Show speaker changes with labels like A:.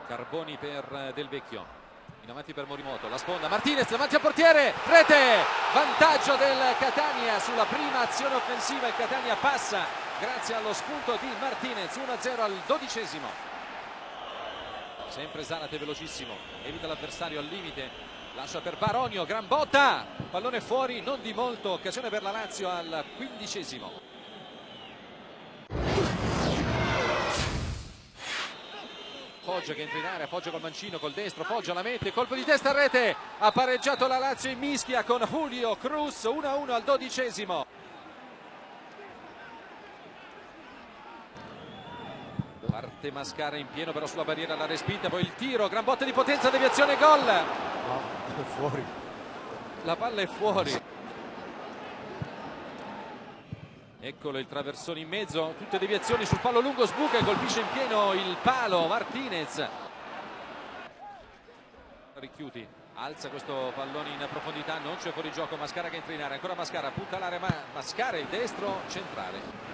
A: Carboni per Del Vecchio, in avanti per Morimoto, la sponda, Martinez davanti al portiere, rete, vantaggio del Catania sulla prima azione offensiva. Il Catania passa grazie allo spunto di Martinez. 1-0 al 12esimo. Sempre Zanate velocissimo, evita l'avversario al limite, lascia per Baronio, gran botta, pallone fuori, non di molto, occasione per la Lazio al 15esimo. Foggia che entra in area, Foggia col mancino, col destro, Foggia la mette, colpo di testa a rete, ha pareggiato la Lazio in mischia con Julio Cruz. 1-1 al 12esimo. Parte Mascara in pieno però sulla barriera, la respinta, poi il tiro, gran botta di potenza, deviazione, gol.
B: No, è fuori.
A: La palla è fuori. Eccolo il traversone in mezzo, tutte deviazioni sul palo lungo, sbuca e colpisce in pieno il palo Martinez. Ricchiuti alza questo pallone in profondità, non c'è fuorigioco, Mascara che entra in area, ancora Mascara, punta l'area, ma Mascara il destro centrale.